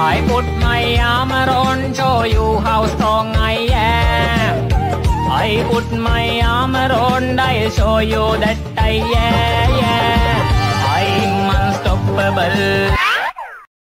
I put my arm around, show you how strong I am. I put my arm around, I'll show you that I am. I'm unstoppable.